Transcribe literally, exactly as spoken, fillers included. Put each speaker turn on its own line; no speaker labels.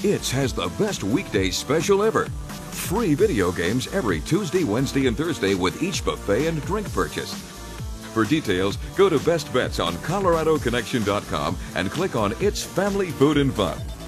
iT'Z has the best weekday special ever. Free video games every Tuesday, Wednesday, and Thursday with each buffet and drink purchase. For details, go to Best Bets on Colorado Connection dot com and click on iT'Z Family Food and Fun.